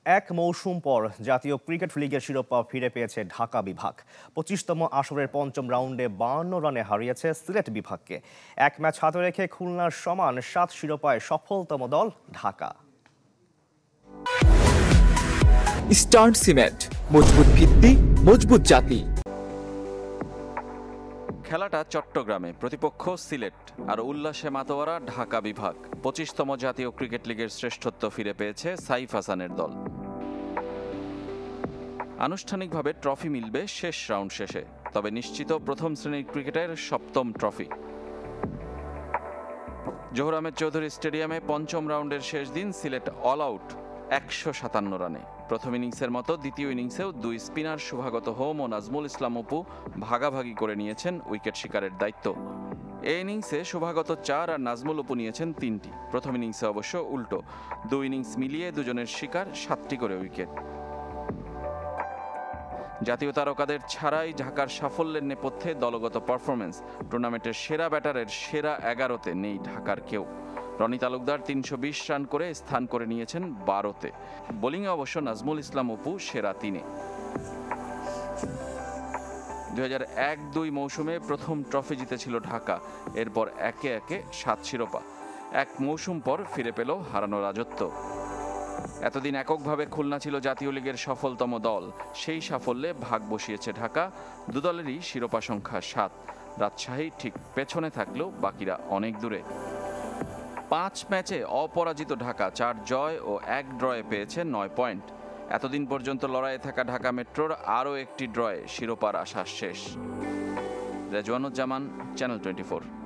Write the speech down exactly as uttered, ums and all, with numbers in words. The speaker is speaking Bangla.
এক মৌসুম পর জাতীয় ক্রিকেট লিগের শিরোপা ফিরে পেয়েছে ঢাকা বিভাগ। পঁচিশতম আসরের পঞ্চম রাউন্ডে বাহান্ন রানে হারিয়েছে সিলেট বিভাগকে। এক ম্যাচ হাতে রেখে খুলনার সমান সাত শিরোপায় সফলতম দল ঢাকা। স্টার্ন সিমেন্ট, মজবুত ভিত্তি, মজবুত জাতি। খেলাটা চট্টগ্রামে, প্রতিপক্ষ সিলেট, আর উল্লাসে মাতোয়ারা ঢাকা বিভাগ। পঁচিশতম জাতীয় ক্রিকেট লিগের শ্রেষ্ঠত্ব ফিরে পেয়েছে সাইফ হাসানের দল। আনুষ্ঠানিকভাবে ট্রফি মিলবে শেষ রাউন্ড শেষে, তবে নিশ্চিত প্রথম শ্রেণীর ক্রিকেটের সপ্তম ট্রফি। জহুর আহমেদ চৌধুরী স্টেডিয়ামে পঞ্চম রাউন্ডের শেষ দিন সিলেট অল আউট একশো সাতান্ন রানে। প্রথম ইনিংসের মতো দ্বিতীয় ইনিংসেও দুই স্পিনার শুভাগত হোম ও নাজমুল ইসলাম অপু ভাগাভাগি করে নিয়েছেন উইকেট শিকারের দায়িত্ব। এই ইনিংসে শুভাগত চার আর নাজমুল অপু নিয়েছেন তিনটি। প্রথম ইনিংসে অবশ্য উল্টো, দুই ইনিংস মিলিয়ে দুজনের শিকার সাতটি করে উইকেট। জাতীয় তারকাদের ছাড়াই ঢাকার সাফল্যের নেপথ্যে দলগত পারফরমেন্স। টুর্নামেন্টের সেরা ব্যাটারের সেরা এগারোতে নেই ঢাকার কেউ। রনি তালুকদার তিনশো বিশ রান করে স্থান করে নিয়েছেন বারোতে। বোলিংয়ে অবশ্য নাজমুল ইসলাম অপু সেরা তিনে। দুই হাজার এক দুই মৌসুমে প্রথম ট্রফি জিতেছিল ঢাকা, এরপর একে একে সাত শিরোপা। এক মৌসুম পর ফিরে পেল হারানো রাজত্ব। এতদিন এককভাবে খুলনা ছিল জাতীয় লিগের সফলতম দল। সেই সাফল্যে ভাগ বসিয়েছে ঢাকা। দুদলেরই শিরোপা সংখ্যা সাত। রাজশাহী ঠিক পেছনে থাকলেও বাকিরা অনেক দূরে। পাঁচ ম্যাচে অপরাজিত ঢাকা চার জয় ও এক ড্রয়ে পেয়েছে নয় পয়েন্ট। এতদিন পর্যন্ত লড়াইয়ে থাকা ঢাকা মেট্রোর আরও একটি ড্রয়ে শিরোপার আশা শেষ। Rezwanuzzaman, channel twenty four.